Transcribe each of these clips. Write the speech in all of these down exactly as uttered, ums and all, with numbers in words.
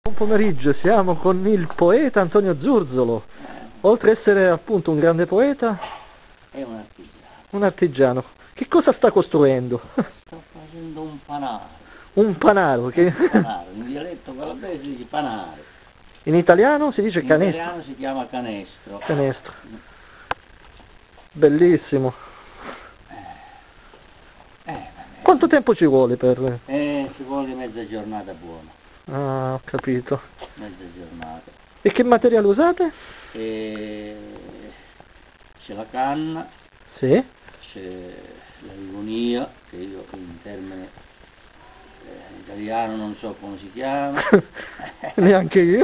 Buon pomeriggio, siamo con il poeta Antonio Zurzolo. Oltre ad essere appunto un grande poeta, È un artigiano. un artigiano. Che cosa sta costruendo? Sto facendo un panaro. Un panaro, che Un panaro. In dialetto calabrese si dice panare. in italiano si dice In canestro. italiano si chiama canestro. Canestro. Bellissimo. Eh, vabbè. Quanto tempo ci vuole per... Eh, ci vuole mezza giornata buona. Ah, ho capito. Mezza giornata. E che materiale usate? E c'è la canna, Sì. c'è la rigonia, che io in termine eh, italiano non so come si chiama. Neanche io.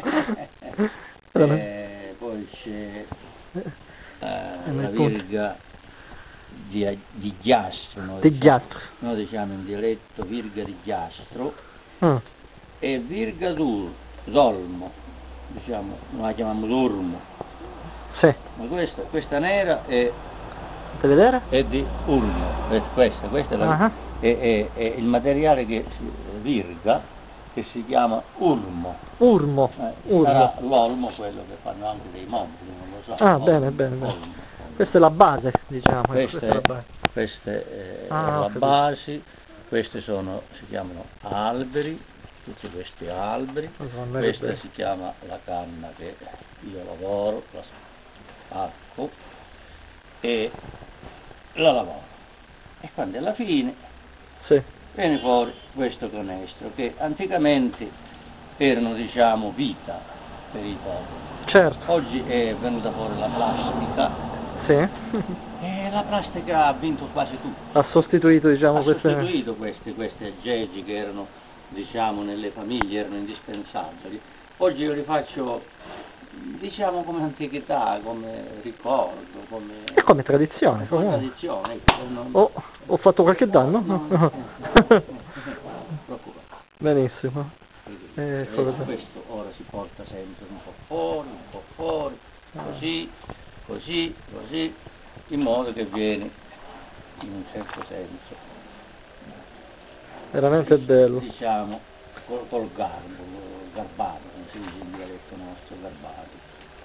Eh, poi c'è eh, la virga di, di ghiastro, noi Di diciamo, ghiaccio. noi diciamo in dialetto virga di ghiastro, Ah, e virga d'ur, d'olmo, diciamo, noi la chiamiamo d'urmo, sì. ma questa, questa nera è, Per vedere? è di urmo, è questa, questa è, la, Ah, è, è, è il materiale che si, virga, che si chiama urmo. Urmo. Eh, Urmo. sarà l'olmo quello che fanno anche dei mobili, non lo so. Ah, olmo, bene, bene, bene. olmo, olmo. Questa è la base, diciamo. Ecco, Questa questa è la è, base. questa è Ah, ho la capito. base, queste sono, si chiamano alberi, tutti questi alberi, Madonna, che questa bello. si chiama la canna che io lavoro, la spacco e la lavoro. E quando alla fine Sì. viene fuori questo canestro che anticamente erano, diciamo, vita per i popoli. Certo. Oggi è venuta fuori la plastica Sì. e la plastica ha vinto quasi tutto. Ha sostituito, diciamo, Ha queste... sostituito questi, questi aggeggi che erano, diciamo, nelle famiglie erano indispensabili. Oggi io li faccio, diciamo, come antichità, come ricordo, come, È come tradizione, come comunque. tradizione. Ecco, non, Oh, ho fatto qualche danno? no, no, non preoccupare. Benissimo. E Eh, cosa- questo ora si porta sempre un po' fuori, un po' fuori, così, così, così, in modo che viene in un certo senso, Veramente bello. diciamo, col, col garbo, garbato, come si dice in dialetto nostro, garbato.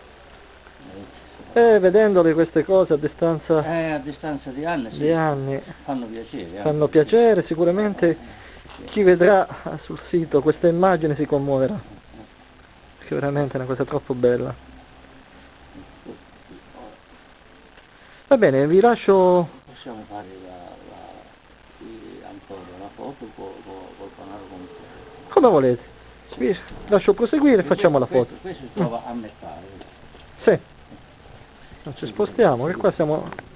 E vedendole queste cose a distanza Eh, a distanza di anni, di sì, anni fanno piacere. fanno anche, piacere, sicuramente sì. chi vedrà sul sito questa immagine si commuoverà, perché veramente è una cosa troppo bella. Va bene, vi lascio Possiamo fare la, la, qui ancora la foto col, col, col panaro completo. come volete. Vi lascio proseguire e facciamo la foto. Questo, questo si trova a Mettare. Sì, non ci spostiamo, che qua siamo